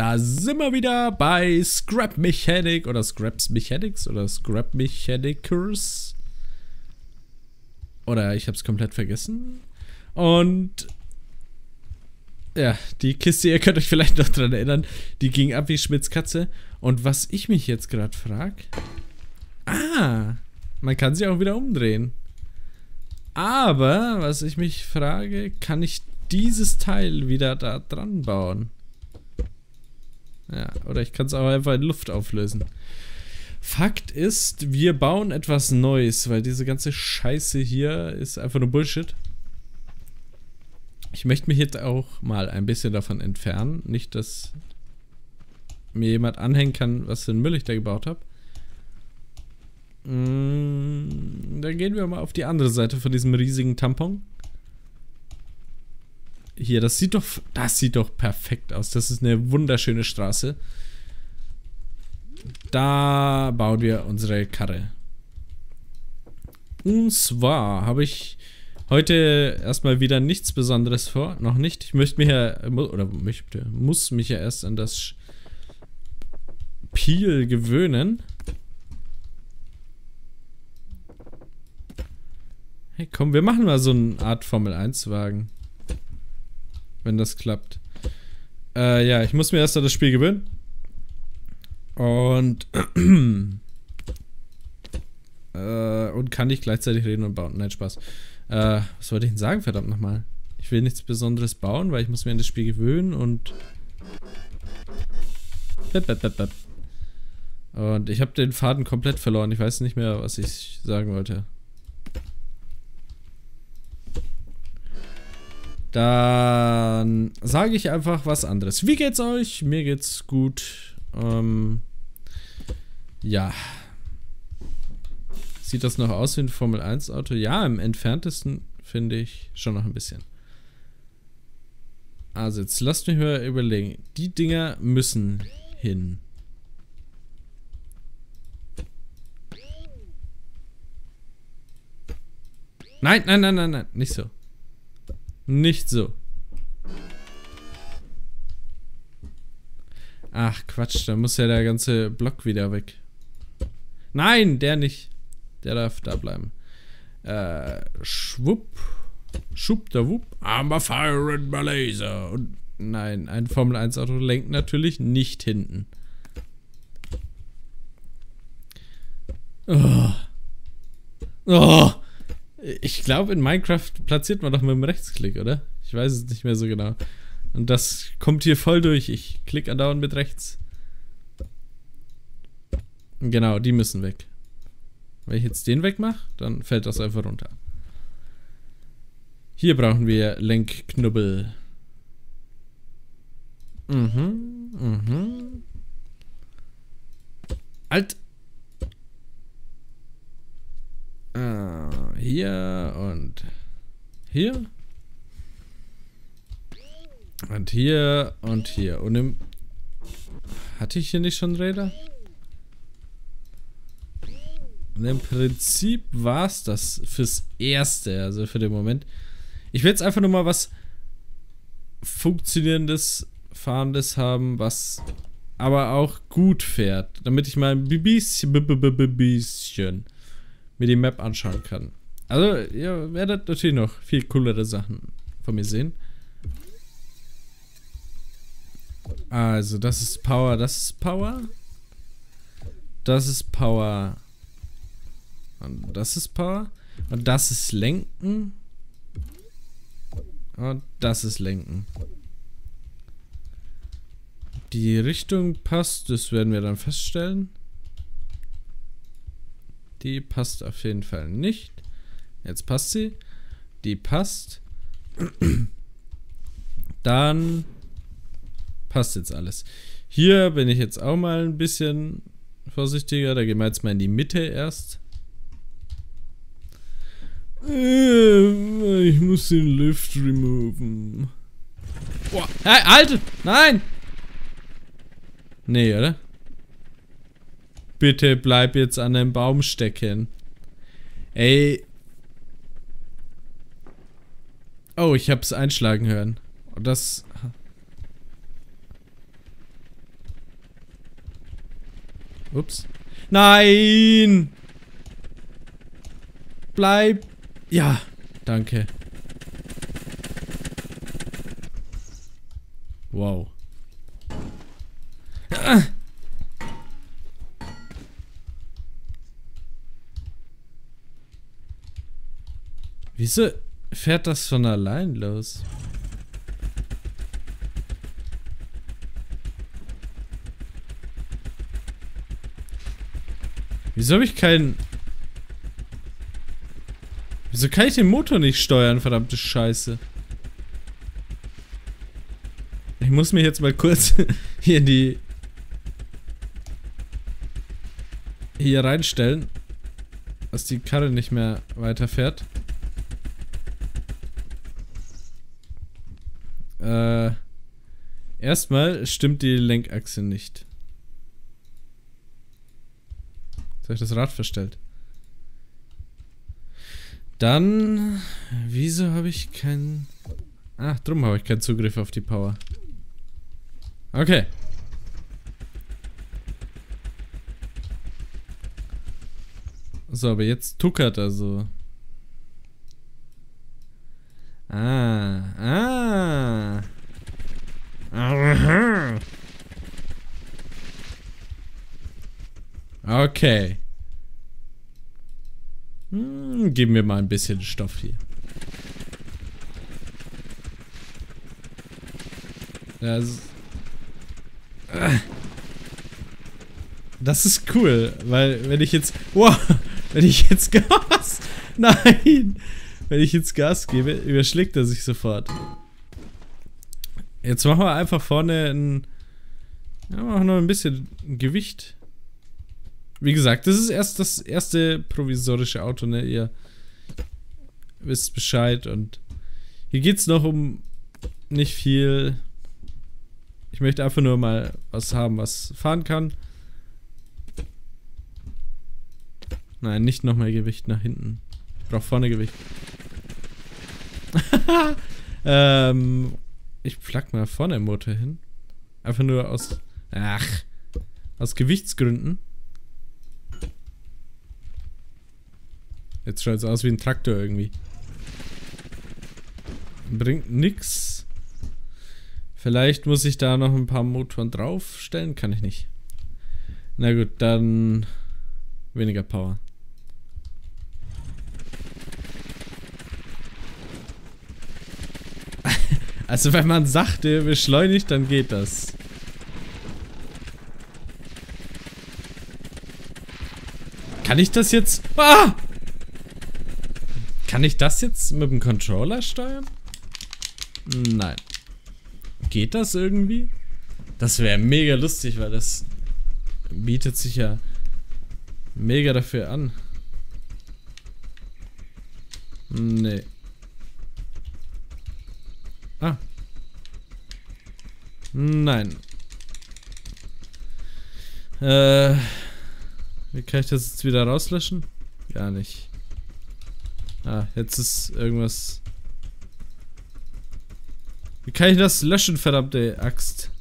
Da sind wir wieder bei Scrap Mechanic oder Scraps Mechanics oder Scrap Mechanicers. Oder ich hab's komplett vergessen. Und ja, die Kiste, ihr könnt euch vielleicht noch dran erinnern, die ging ab wie Schmitz Katze. Und was ich mich jetzt gerade frage, man kann sie auch wieder umdrehen. Aber, was ich mich frage, kann ich dieses Teil wieder da dran bauen? Ja, oder ich kann es auch einfach in Luft auflösen. Fakt ist, wir bauen etwas Neues, weil diese ganze Scheiße hier ist einfach nur Bullshit. Ich möchte mich jetzt auch mal ein bisschen davon entfernen. Nicht, dass mir jemand anhängen kann, was für ein Müll ich da gebaut habe. Dann gehen wir mal auf die andere Seite von diesem riesigen Tampon. Hier, das sieht doch perfekt aus. Das ist eine wunderschöne Straße. Da bauen wir unsere Karre. Und zwar habe ich heute erstmal wieder nichts Besonderes vor. Noch nicht. Ich muss mich ja erst an das Spiel gewöhnen. Hey, komm, wir machen mal so eine Art Formel-1-Wagen. Wenn das klappt. Ja, ich muss mir erst an das Spiel gewöhnen. Und und kann nicht gleichzeitig reden und bauen. Nein, Spaß. Was wollte ich denn sagen, verdammt nochmal? Ich will nichts Besonderes bauen, weil ich muss mir an das Spiel gewöhnen und und ich habe den Faden komplett verloren. Ich weiß nicht mehr, was ich sagen wollte. Dann sage ich einfach was anderes. Wie geht's euch? Mir geht's gut. Ja. Sieht das noch aus wie ein Formel 1 Auto? Ja, im entferntesten finde ich schon noch ein bisschen. Also jetzt lasst mich mal überlegen. Die Dinger müssen hin. Nein, nein, nein, nein, nein. Nicht so. Nicht so. Ach, Quatsch, da muss ja der ganze Block wieder weg. Nein, der nicht. Der darf da bleiben. Schwupp. Schwuppdawupp. I'm a fire and my laser. Und nein, ein Formel 1 Auto lenkt natürlich nicht hinten. Oh. Oh. Ich glaube, in Minecraft platziert man doch mit dem Rechtsklick, oder? Ich weiß es nicht mehr so genau. Und das kommt hier voll durch. Ich klicke andauernd mit rechts. Genau, die müssen weg. Wenn ich jetzt den wegmache, dann fällt das einfach runter. Hier brauchen wir Lenkknubbel. Alt. Hier und hier. Und hier und hier. Und hatte ich hier nicht schon Räder? Und im Prinzip war es das fürs Erste, also für den Moment. Ich will jetzt einfach nur mal was Funktionierendes, Fahrendes haben, was aber auch gut fährt. Damit ich mal ein bisschen mir die Map anschauen kann. Also, ihr werdet natürlich noch viel coolere Sachen von mir sehen. Also, das ist Power, das ist Power. Das ist Power. Und das ist Power. Und das ist Lenken. Und das ist Lenken. Die Richtung passt, das werden wir dann feststellen. Die passt auf jeden Fall nicht. Jetzt passt sie. Die passt. Dann passt jetzt alles. Hier bin ich jetzt auch mal ein bisschen vorsichtiger. Da gehen wir jetzt mal in die Mitte erst. Ich muss den Lift removen. Boah. Hey, Alter! Nein! Nee, oder? Bitte bleib jetzt an dem Baum stecken. Ey. Oh, ich hab's einschlagen hören. Und das Ups. Nein! Bleib. Ja, danke. Wow. Ah. Wieso fährt das von allein los? Wieso habe ich keinen... Wieso kann ich den Motor nicht steuern, verdammte Scheiße? Ich muss mich jetzt mal kurz hier in die... hier reinstellen, dass die Karre nicht mehr weiterfährt. Erstmal stimmt die Lenkachse nicht. Jetzt habe ich das Rad verstellt. Dann... Wieso habe ich keinen... Ach, drum habe ich keinen Zugriff auf die Power. Okay. So, aber jetzt tuckert er so. Ah. Aha. Okay. Geben wir mal ein bisschen Stoff hier. Das ist cool, weil wenn ich jetzt... Wow, wenn ich jetzt Gas... Nein! Wenn ich jetzt Gas gebe, überschlägt er sich sofort. Jetzt machen wir einfach vorne ein... Ja, machen noch ein bisschen Gewicht. Wie gesagt, das ist erst das erste provisorische Auto, ne? Ihr wisst Bescheid und... Hier geht's noch um nicht viel. Ich möchte einfach nur mal was haben, was fahren kann. Nein, nicht nochmal Gewicht nach hinten. Ich brauche vorne Gewicht. Ich pflack mal vorne den Motor hin. Einfach nur aus... aus Gewichtsgründen. Jetzt schaut es aus wie ein Traktor irgendwie. Bringt nix. Vielleicht muss ich da noch ein paar Motoren draufstellen. Kann ich nicht. Na gut, dann weniger Power. Also wenn man sachte beschleunigt, dann geht das. Kann ich das jetzt... Ah! Kann ich das jetzt mit dem Controller steuern? Nein. Geht das irgendwie? Das wäre mega lustig, weil das bietet sich ja mega dafür an. Nee. Ah. Nein. Wie kann ich das jetzt wieder rauslöschen? Gar nicht. Ah, jetzt ist irgendwas... Wie kann ich das löschen, verdammte Axt?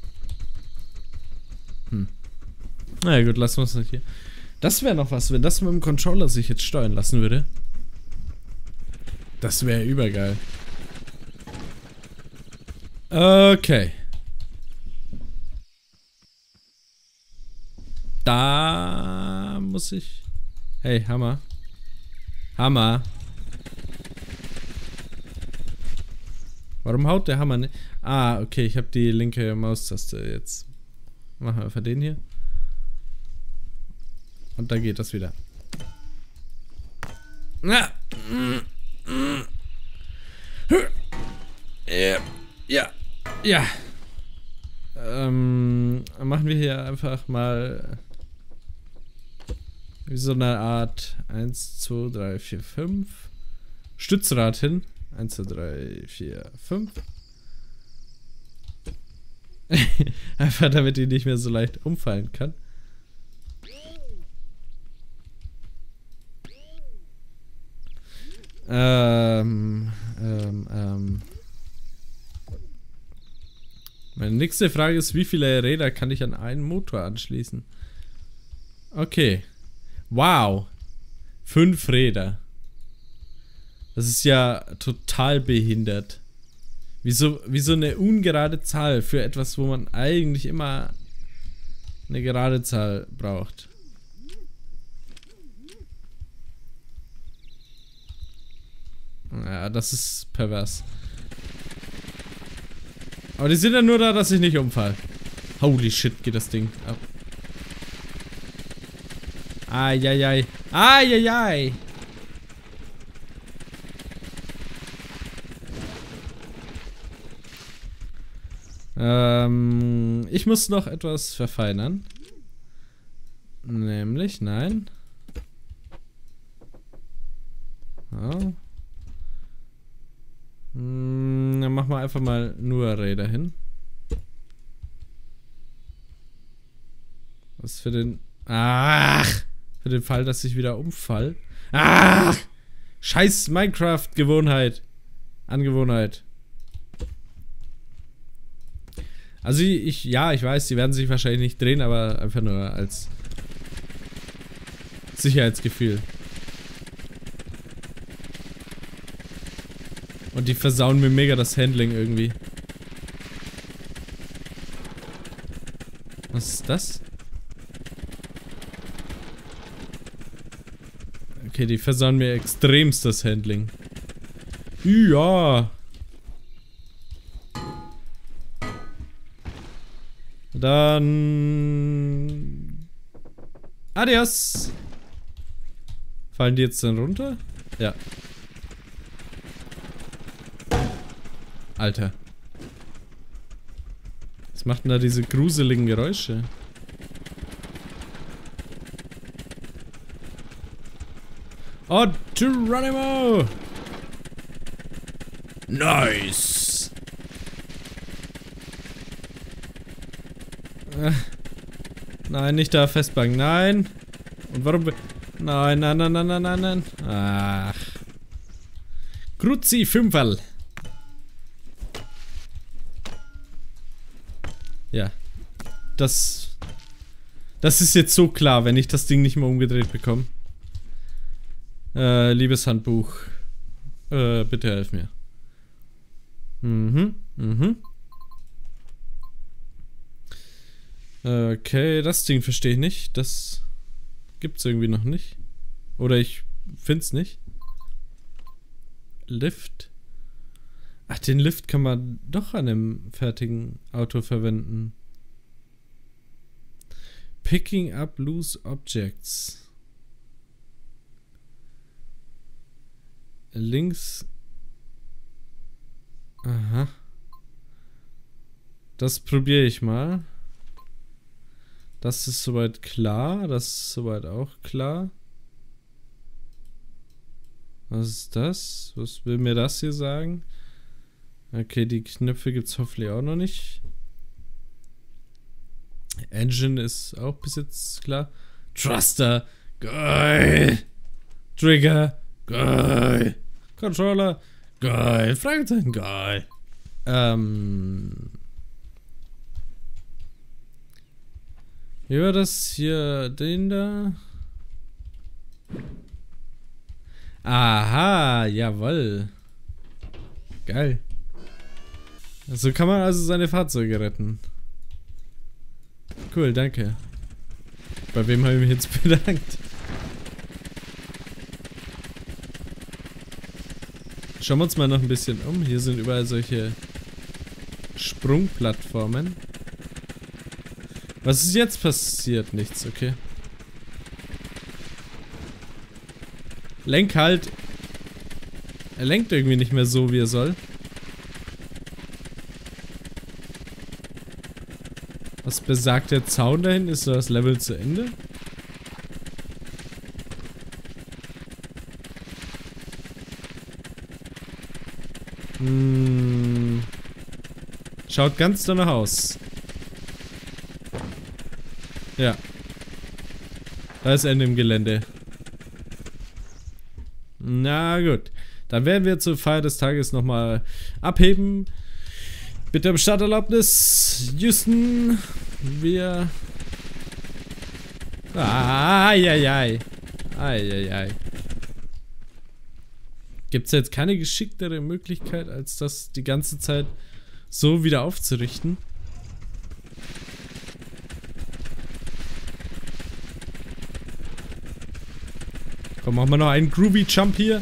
Naja gut, lassen wir es nicht hier. Das wäre noch was, wenn das mit dem Controller sich jetzt steuern lassen würde. Das wäre übergeil. Okay. Da muss ich... Hey, Hammer. Hammer. Warum haut der Hammer nicht? Ah, okay, ich habe die linke Maustaste jetzt. Machen wir einfach den hier. Und dann geht das wieder. Ja. Ja. Ja. Machen wir hier einfach mal wie so eine Art 1, 2, 3, 4, 5 Stützrad hin. 1, 2, 3, 4, 5. Einfach damit die nicht mehr so leicht umfallen kann. Meine nächste Frage ist, wie viele Räder kann ich an einen Motor anschließen? Okay. Wow. 5 Räder. Das ist ja total behindert. Wie so eine ungerade Zahl für etwas, wo man eigentlich immer eine gerade Zahl braucht. Ja, das ist pervers. Aber die sind ja nur da, dass ich nicht umfall. Holy shit, geht das Ding ab. Eieiei. Eieiei. Ich muss noch etwas verfeinern. Nämlich, nein. Oh. Dann machen wir einfach mal nur Räder hin. Was für den... Ach! Für den Fall, dass ich wieder umfall. Ach! Scheiß Minecraft-Gewohnheit. Angewohnheit. Also ja, ich weiß, die werden sich wahrscheinlich nicht drehen, aber einfach nur als Sicherheitsgefühl. Und die versauen mir mega das Handling irgendwie. Was ist das? Okay, die versauen mir extremst das Handling. Ja. Dann... Adios! Fallen die jetzt dann runter? Ja. Alter. Was macht denn da diese gruseligen Geräusche? Oh, Geronimo! Nice! Nein, nicht da festbanken. Nein! Und warum... Nein, nein, nein, nein, nein, nein, nein. Ach. Kruzi, Fünferl. Ja. Das ist jetzt so klar, wenn ich das Ding nicht mehr umgedreht bekomme. Liebes Handbuch. Bitte helf mir. Okay, das Ding verstehe ich nicht. Das gibt's irgendwie noch nicht. Oder ich find's nicht. Lift. Ach, den Lift kann man doch an einem fertigen Auto verwenden. Picking up loose objects. Links. Aha. Das probiere ich mal. Das ist soweit klar. Das ist soweit auch klar. Was ist das? Was will mir das hier sagen? Okay, die Knöpfe gibt es hoffentlich auch noch nicht. Engine ist auch bis jetzt klar. Thruster. Geil. Trigger. Geil. Controller. Geil. Fragezeichen. Geil. Wie war das hier? Den da? Aha, jawohl. Geil. So kann man also seine Fahrzeuge retten. Cool, danke. Bei wem habe ich mich jetzt bedankt? Schauen wir uns mal noch ein bisschen um. Hier sind überall solche Sprungplattformen. Was ist jetzt passiert? Nichts, okay. Lenk halt. Er lenkt irgendwie nicht mehr so, wie er soll. Was besagt der Zaun dahin? Ist so das Level zu Ende? Schaut ganz danach aus. Ja. Da ist Ende im Gelände. Na gut. Dann werden wir zur Feier des Tages nochmal abheben. Bitte um Starterlaubnis. Houston. Wir... Eieiei. Eieiei. Gibt es jetzt keine geschicktere Möglichkeit, als das die ganze Zeit so wieder aufzurichten? Komm, machen wir noch einen Groovy Jump hier.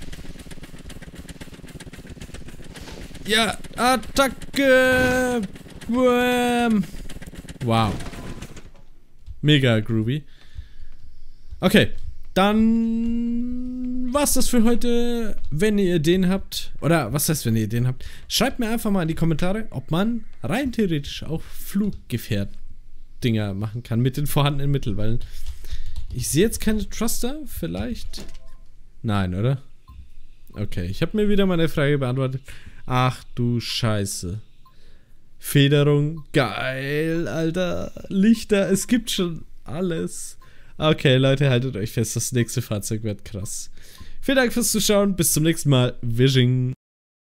Ja, Attacke! Wow. Mega groovy. Okay, dann war's das für heute. Wenn ihr Ideen habt, oder was heißt, wenn ihr Ideen habt, schreibt mir einfach mal in die Kommentare, ob man rein theoretisch auch Fluggefährt-Dinger machen kann mit den vorhandenen Mitteln, weil ich sehe jetzt keine Thruster, vielleicht? Nein, oder? Okay, ich habe mir wieder meine Frage beantwortet. Ach du Scheiße. Federung, geil, Alter. Lichter, es gibt schon alles. Okay, Leute, haltet euch fest, das nächste Fahrzeug wird krass. Vielen Dank fürs Zuschauen, bis zum nächsten Mal. Wishing.